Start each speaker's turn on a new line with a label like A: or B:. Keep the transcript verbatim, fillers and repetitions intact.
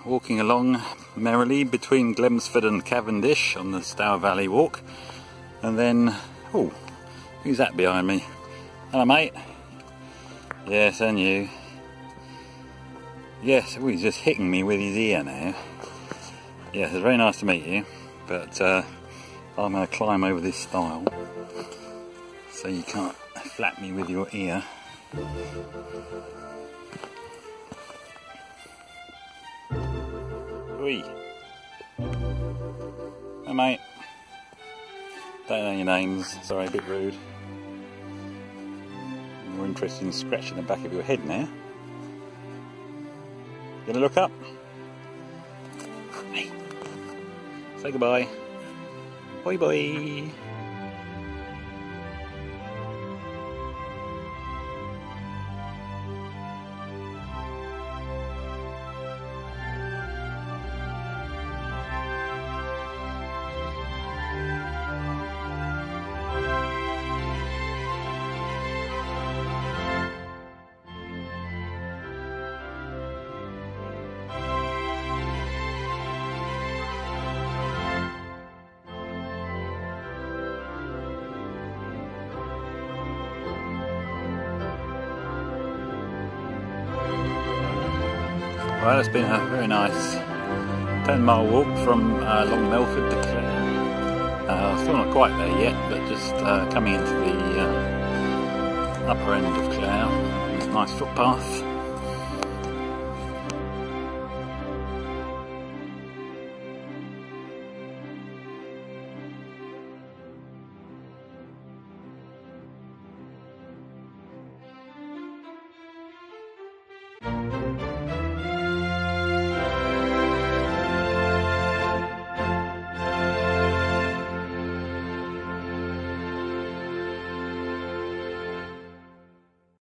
A: walking along merrily between Glemsford and Cavendish on the Stour Valley walk, and then, oh, who's that behind me? Hello mate. Yes, and you. Yes, oh, he's just hitting me with his ear now. Yes, it's very nice to meet you, but uh, I'm going to climb over this stile so you can't flap me with your ear. Oi. Hey mate. Don't know your names, sorry, a bit rude. More interested in scratching the back of your head now. Gonna look up? Hey. Say goodbye. Bye bye. Well, it's been a very nice ten mile walk from uh, Long Melford to Clare. Uh, still not quite there yet, but just uh, coming into the uh, upper end of Clare. It's a nice footpath.